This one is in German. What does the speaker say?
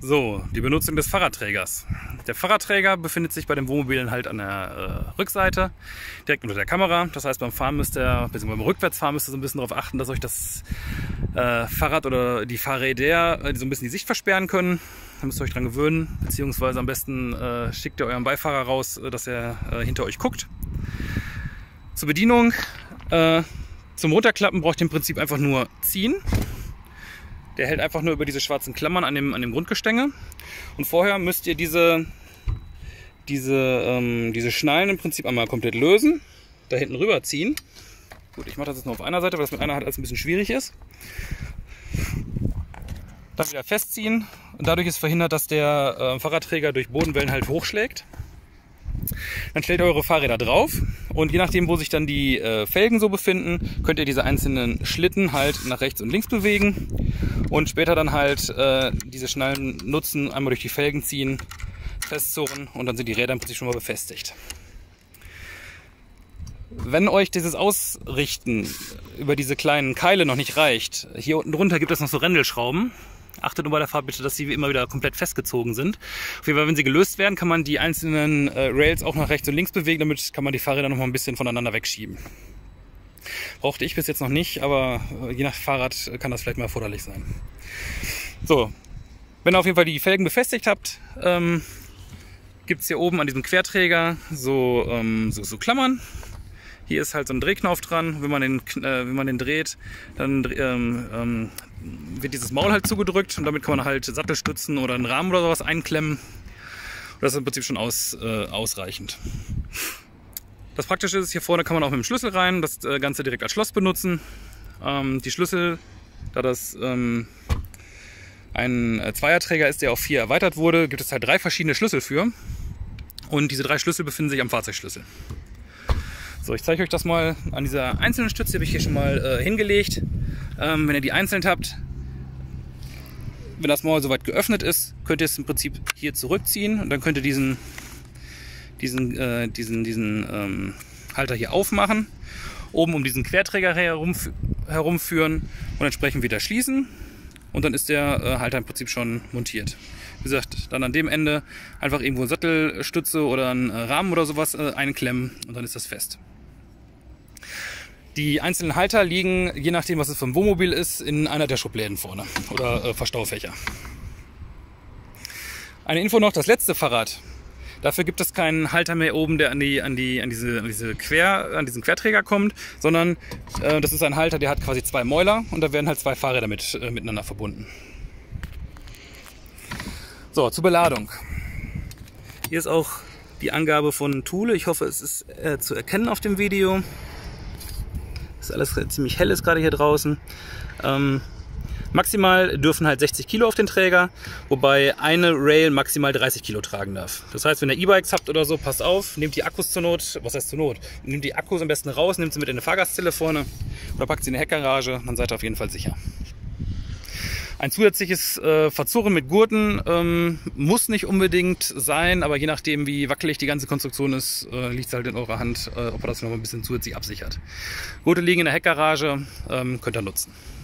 So, die Benutzung des Fahrradträgers. Der Fahrradträger befindet sich bei den Wohnmobilen halt an der Rückseite, direkt unter der Kamera. Das heißt, beim Fahren müsst ihr, beziehungsweise beim Rückwärtsfahren müsst ihr so ein bisschen darauf achten, dass euch das Fahrrad oder die Fahrräder so ein bisschen die Sicht versperren können. Da müsst ihr euch dran gewöhnen, beziehungsweise am besten schickt ihr euren Beifahrer raus, dass er hinter euch guckt. Zur Bedienung, zum Runterklappen braucht ihr im Prinzip einfach nur ziehen. Der hält einfach nur über diese schwarzen Klammern an dem Grundgestänge. Und vorher müsst ihr diese Schnallen im Prinzip einmal komplett lösen, da hinten rüber ziehen. Gut, ich mache das jetzt nur auf einer Seite, weil das mit einer Hand alles ein bisschen schwierig ist. Dann wieder festziehen und dadurch ist verhindert, dass der Fahrradträger durch Bodenwellen halt hochschlägt. Dann stellt ihr eure Fahrräder drauf und je nachdem, wo sich dann die Felgen so befinden, könnt ihr diese einzelnen Schlitten halt nach rechts und links bewegen und später dann halt diese Schnallen nutzen, einmal durch die Felgen ziehen, festzurren und dann sind die Räder im Prinzip schon mal befestigt. Wenn euch dieses Ausrichten über diese kleinen Keile noch nicht reicht, hier unten drunter gibt es noch so Rändelschrauben. Achtet nur bei der Fahrt bitte, dass sie wie immer wieder komplett festgezogen sind. Auf jeden Fall, wenn sie gelöst werden, kann man die einzelnen Rails auch nach rechts und links bewegen. Damit kann man die Fahrräder noch mal ein bisschen voneinander wegschieben. Brauchte ich bis jetzt noch nicht, aber je nach Fahrrad kann das vielleicht mal erforderlich sein. So, wenn ihr auf jeden Fall die Felgen befestigt habt, gibt es hier oben an diesem Querträger so Klammern. Hier ist halt so ein Drehknauf dran. Wenn man den dreht, dann wird dieses Maul halt zugedrückt und damit kann man halt Sattelstützen oder einen Rahmen oder sowas einklemmen. Und das ist im Prinzip schon ausreichend. Das Praktische ist, hier vorne kann man auch mit dem Schlüssel rein, das Ganze direkt als Schloss benutzen. Die Schlüssel, da das ein Zweierträger ist, der auf 4 erweitert wurde, gibt es halt 3 verschiedene Schlüssel für. Und diese 3 Schlüssel befinden sich am Fahrzeugschlüssel. So, ich zeige euch das mal an dieser einzelnen Stütze, die habe ich hier schon mal hingelegt. Wenn ihr die einzeln habt, wenn das Maul soweit geöffnet ist, könnt ihr es im Prinzip hier zurückziehen und dann könnt ihr diesen Halter hier aufmachen, oben um diesen Querträger herumführen und entsprechend wieder schließen und dann ist der Halter im Prinzip schon montiert. Wie gesagt, dann an dem Ende einfach irgendwo eine Sattelstütze oder einen Rahmen oder sowas einklemmen und dann ist das fest. Die einzelnen Halter liegen, je nachdem was es für ein Wohnmobil ist, in einer der Schubläden vorne oder Verstaufächer. Eine Info noch, das letzte Fahrrad. Dafür gibt es keinen Halter mehr oben, der an diesen Querträger kommt, sondern das ist ein Halter, der hat quasi 2 Mäuler und da werden halt 2 Fahrräder miteinander verbunden. So, zur Beladung. Hier ist auch die Angabe von Thule. Ich hoffe, es ist zu erkennen auf dem Video. Ist alles ziemlich hell ist gerade hier draußen. Maximal dürfen halt 60 Kilo auf den Träger, wobei eine Rail maximal 30 Kilo tragen darf. Das heißt, wenn ihr E-Bikes habt oder so, passt auf, nehmt die Akkus zur Not, was heißt zur Not? Nehmt die Akkus am besten raus, nehmt sie mit in eine Fahrgastzelle vorne oder packt sie in eine Heckgarage, dann seid ihr auf jeden Fall sicher. Ein zusätzliches Verzurren mit Gurten muss nicht unbedingt sein, aber je nachdem wie wackelig die ganze Konstruktion ist, liegt es halt in eurer Hand, ob ihr das noch ein bisschen zusätzlich absichert. Gurte liegen in der Heckgarage, könnt ihr nutzen.